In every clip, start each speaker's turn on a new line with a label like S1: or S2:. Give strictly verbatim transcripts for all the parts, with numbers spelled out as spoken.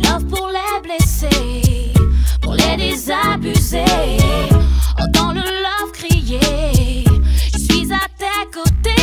S1: love pour les blessés, pour les désabusés. Entends le love crier, je suis à tes côtés.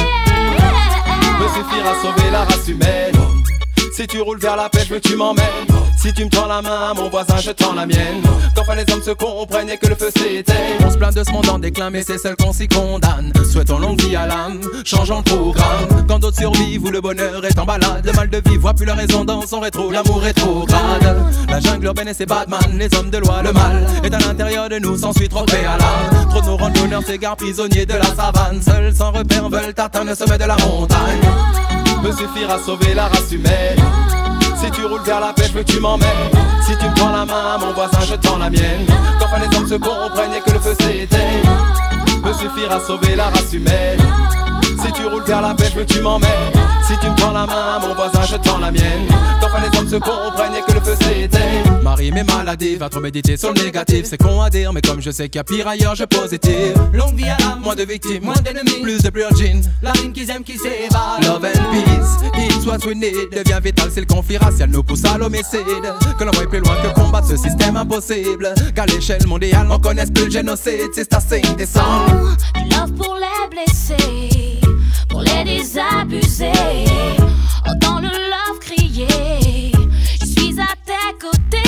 S2: Me suffira à sauver la race humaine. Si tu roules vers la paix, je veux que tu m'emmènes. Si tu me tends la main, mon voisin, je tends la mienne. Qu'enfin les hommes se comprennent et que le feu s'éteigne. On se plaint de ce monde en déclin, mais c'est seul qu'on s'y condamne. Souhaitons longue vie à l'âme, changeons le programme. Quand d'autres survivent où le bonheur est en balade, le mal de vivre voit plus la raison dans son rétro. L'amour rétrograde, la jungle urbaine et ses Batman. Les hommes de loi, le mal est à l'intérieur de nous, s'ensuit trop de paix à l'âme. Trop de nos randonneurs s'égarent prisonniers de la savane. Seuls sans repère veulent atteindre le sommet de la montagne. Me suffira à sauver la race humaine. Si tu roules vers la paix, je veux que tu m'emmènes. Si tu me tends la main, mon voisin, je tends la mienne. Qu'enfin les hommes se comprennent et que le feu s'éteigne. Me suffira à sauver la race humaine. Si tu roules vers la paix, je veux que tu m'emmènes. Si tu me tends la main, mon voisin, je tends la mienne. Qu'enfin les hommes se comprennent et que le feu s'éteigne. Marie m'est maladie, va trop méditer sur le négatif. C'est con à dire, mais comme je sais qu'il y a pire ailleurs, je positive. Longue vie à l'âme, moins de victimes, moins d'ennemis, plus de purging. La rime qu'ils aiment qui s'évade. Love and peace, it's what we need. Devient vital si le conflit racial nous pousse à l'homicide. Que l'on voit plus loin que combattre ce système impossible. Qu'à l'échelle mondiale, on connaisse plus le génocide. C'est assez indécent.
S1: Love pour les blessés, pour les désabusés. Entends le love crier, je suis à tes côtés.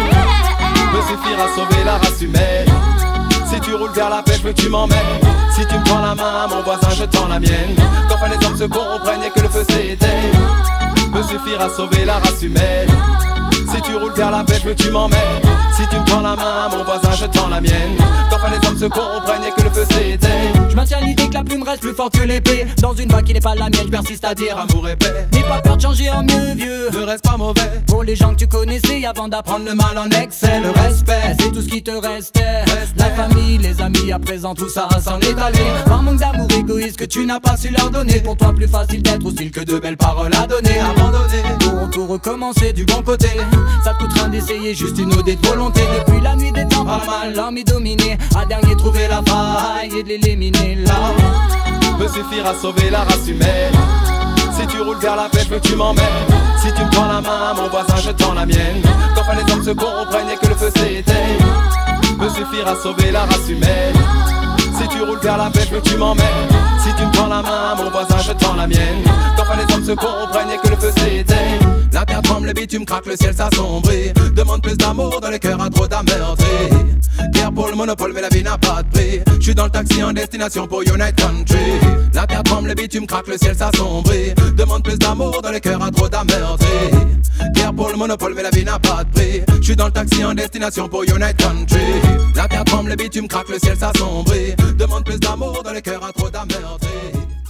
S2: Me suffira à sauver la race humaine. Si tu roules vers la paix, je veux que tu m'emmènes. Si tu me tends la main, mon voisin, je tends la mienne. Qu'enfin les hommes se comprennent et que le feu s'éteigne. Me suffira à sauver la race humaine. Si tu roules vers la paix, je veux que tu m'emmènes. Si tu me tends la main, mon voisin, je tends la mienne. Qu'enfin les hommes se comprennent et que le feu s'éteigne.
S3: Je maintiens l'idée que la plume reste plus forte que l'épée. Dans une vague qui n'est pas la mienne, je persiste à dire
S2: amour et paix.
S3: n'aie pas peur de changer en mieux, vieux.
S2: Ne reste pas mauvais.
S3: Pour les gens que tu connaissais avant d'apprendre le mal en excès. Le respect, c'est tout ce qui te restait. La famille, les amis, à présent tout ça s'en est allé. Par manque d'amour égoïste que tu n'as pas su leur donner. Pour toi plus facile d'être hostile que de belles paroles à donner. Abandonner, pour tout recommencer du bon côté. Ça te coûte rien d'essayer, juste une ode de volonté. Depuis la nuit des temps, pas mal, l'homme est dominé. À dernier trouver la faille et de l'éliminer là.
S2: Me suffira à sauver la race humaine. Si tu roules vers la paix, je veux que tu m'emmènes. Si tu me tends la main, mon voisin, je tends la mienne. Qu'enfin les hommes se comprennent et que le feu s'éteigne. Me suffira à sauver la race humaine. Si tu roules vers la paix, je veux que tu m'emmènes. Si tu me tends la main, mon voisin, je tends la mienne. Qu'enfin les hommes se comprennent et que le feu s'éteigne. La terre tremble, le bitume craque, le ciel s'assombrit. Demande plus d'amour dans le cœur à trop d'amertume. Guerre pour le monopole, mais la vie n'a pas de prix. Je suis dans le taxi en destination pour United Country. La terre tremble, le bitume craque, le ciel s'assombrit. Demande plus d'amour dans le cœur à trop d'amertume. Guerre pour le monopole, mais la vie n'a pas de prix. Je suis dans le taxi en destination pour United Country. La terre tremble, le bitume craque, le ciel s'assombrit. Demande plus d'amour dans le cœur à trop d'amertume.